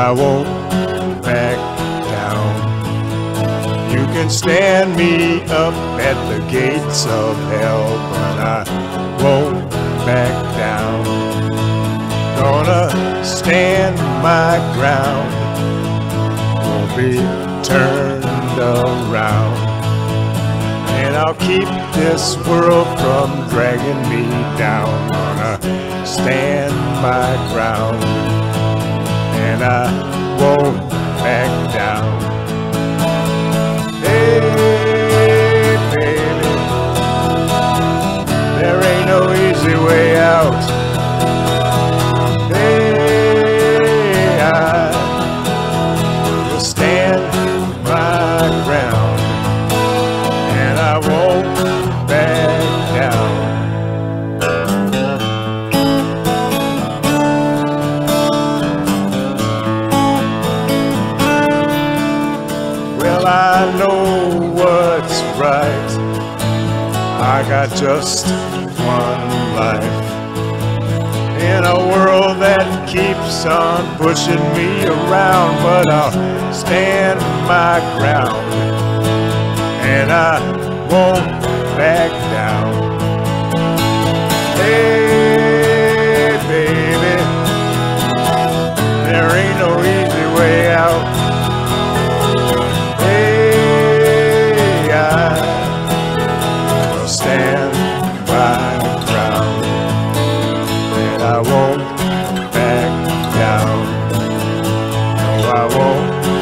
I won't back down. You can stand me up at the gates of hell, but I won't back down. Gonna stand my ground, won't be turned around. And I'll keep this world from dragging me down. Gonna stand my ground, and I won't back down. Hey, baby, there ain't no easy way out. Hey, I will stand my ground, and I won't back down. Well, I know what's right. I got just one life in a world that keeps on pushing me around, but I'll stand my ground, and I won't back down. Hey, baby, there ain't no easy way out. Hey, I will stand my ground, I won't back down. No, I won't